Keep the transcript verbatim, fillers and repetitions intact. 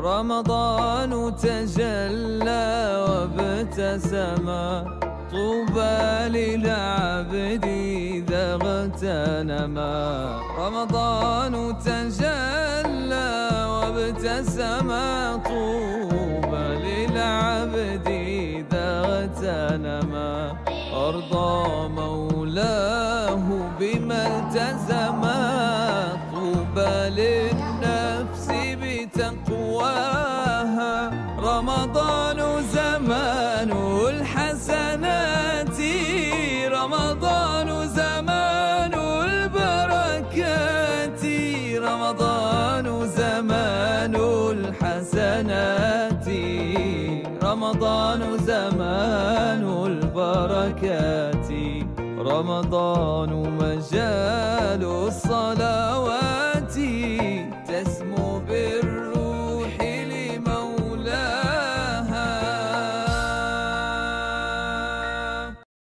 رمضان تجلى وابتسم، طوبى للعبد إذا اغتنما. رمضان تجلى وابتسم، طوبى للعبد إذا اغتنما. أرضى مولاه بما التزم، طوبى للنفس بتقواها. رمضان زمان الحسنات، رمضان زمان البركات، رمضان زمان الحسنات، رمضان زمان البركات. رمضان مجال الصلاة